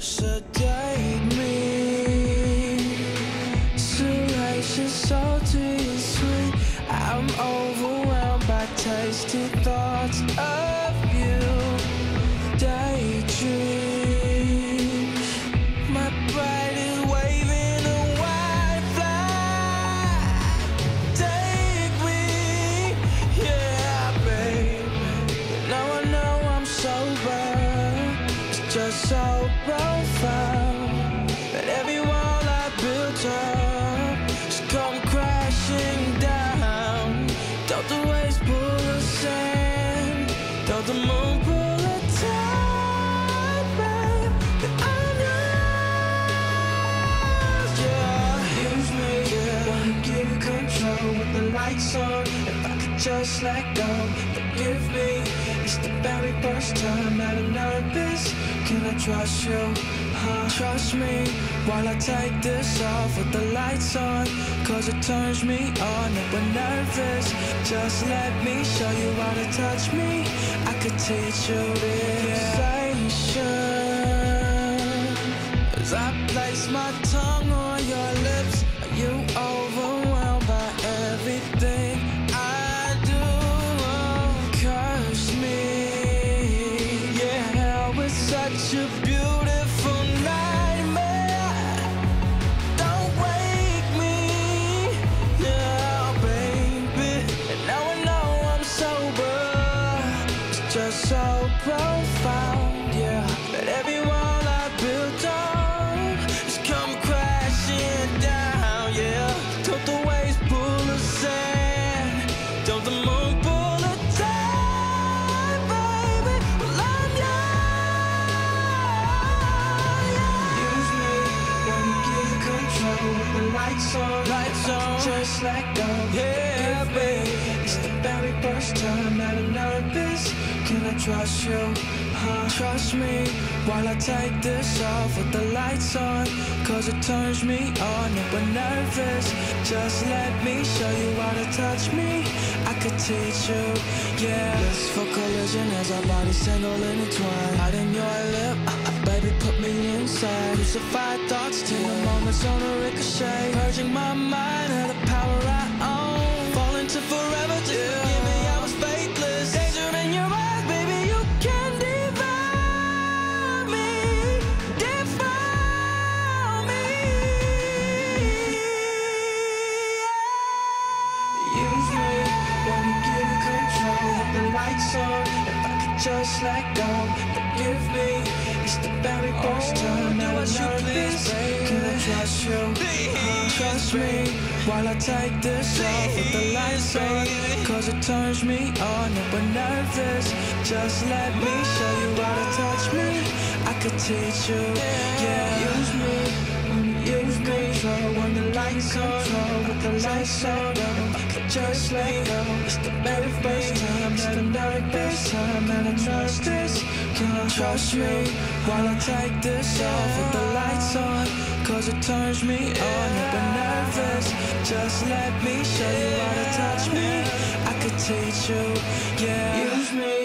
sedate me. Salacious, salty and sweet. I'm overwhelmed by tasty thoughts of you. Daydream. My bride is waving a white flag. Take me, yeah, baby. Now I know I'm sober. It's just so profound that every wall I built up just come crashing down. Don't the waves pull the sand? Don't the moon pull the tide, babe? That I'm yours, yeah. Use me, yeah. Wanna give you control with the lights on. If I could just let go, forgive me. It's the very first time that I'm nervous. Can I trust you? Trust me while I take this off with the lights on, cause it turns me on if we're nervous. Just let me show you how to touch me. I could teach you this sensation. As I place my tongue on your lips, are you overwhelmed by everything I do? Curse me, yeah, with such a beautiful nightmare. Don't wake me, yeah, baby. And now I know I'm sober. It's just so profound, yeah, that every wall I built up has come crashing down, yeah. Don't the waves pull the sand? Don't the moon pull the tide, baby? Well, I'm yours. Use me, wanna give you control with the lights on. Lights on, just let go. Yeah, baby. It's the very first time that I'm nervous. Can I trust you? Trust me while I take this off with the lights on, cause it turns me on if we're nervous. Just let me show you how to touch me. I could teach you, yeah. Let's for collision as our bodies tangle and entwine. Out in your lip, baby, put me inside. Crucified thoughts, tender moments on a ricochet. Purging my mind of the power I own. Fall into forever, just forgive me, I was faithless. Danger in your eyes, baby, you can devour me. Devour me. Use me, wanna give you control with the lights on. If I could just let go, forgive me. It's the very first time that I'm nervous. Can I trust you? Trust me while I take this off with the lights on, cause it turns me on if we're nervous. Just let me show you how to touch me. I could teach you, yeah. Use me, use me, when the lights on, with the lights on. If I could just let go, it's the very first time that I'm nervous. Can I trust me while I take this off with the lights on, cause it turns me on if we're nervous. Just let me show you how to touch me. I could teach you, yeah. Use me,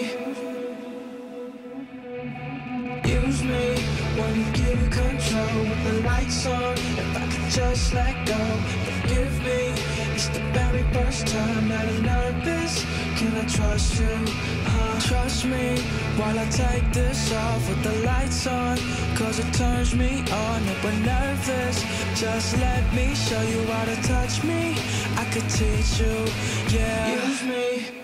use me, wanna give you control with the lights on. If I could just let go, forgive me. It's the very first time that I'm nervous. Can I trust you? Trust me while I take this off with the lights on, cause it turns me on if we're nervous. Just let me show you how to touch me. I could teach you, yeah. Use me.